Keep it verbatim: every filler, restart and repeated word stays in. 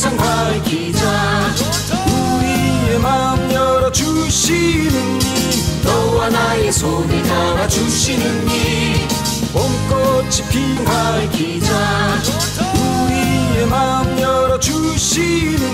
세상 밝히자. 우리의 마음 열어주시는 이, 너와 나의 손을 잡아주시는 이, 봄꽃이 피는 밝히자. 우리의 마음 열어주시는